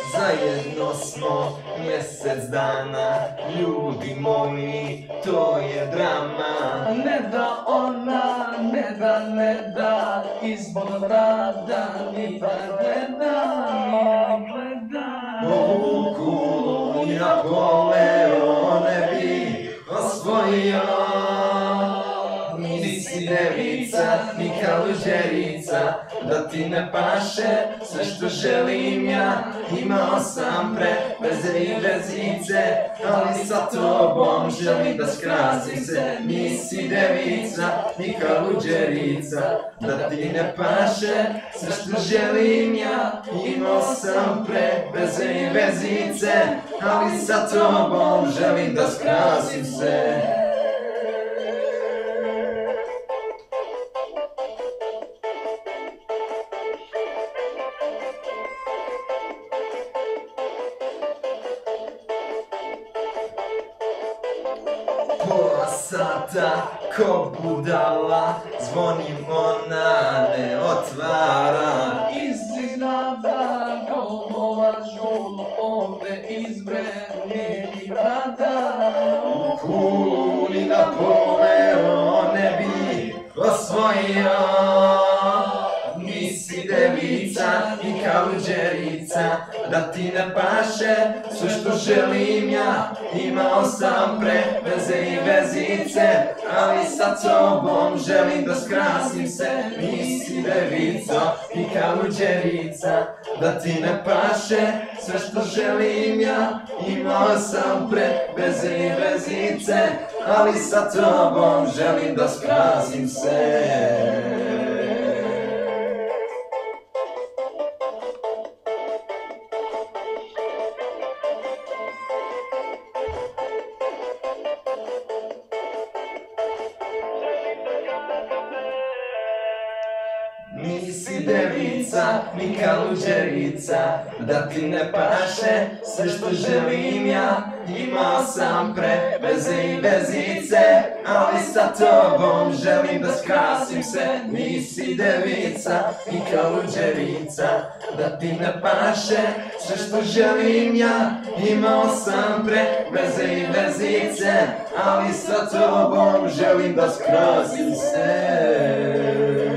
Zajedno smo mjesec dana, ljudi moji, to je drama. Ne da ona, ne da, izbor rada, ni da gleda. Ovu kulu Napoleon ne bi osvojio. Nisi devica, ni kaluđerica, da ti ne paše sve što želim ja. Imao sam pre veze i vezice, ali sa tobom želim da skrasim se. Nisi devica, ni kaluđerica, da ti ne paše sve što želim ja. Imao sam pre veze i vezice, ali sa tobom želim da skrasim se. Pola sata ko budala, zvonim, ona ne otvara. Iznenada golova žul, ovde izbreni rada. U kulu ni Napoleon ne bi osvojio. Nisi devica, ni kaluđerica, da ti ne paše sve što želim ja. Imao sam pre veze i vezice, ali sa tobom želim da skrasim se. Nisi devica, ni kaluđerica, da ti ne paše sve što želim ja. Imao sam pre veze i vezice, ali sa tobom želim da skrasim se. Nisi devica, ni kaluđerica, da ti ne paše sve što želim ja. Imao sam pre veze i vezice, ali sa tobom želim da skrasim se. Nisi devica, ni kaluđerica, da ti ne paše sve što želim ja. Imao sam pre veze i vezice, ali sa tobom želim da skrasim se.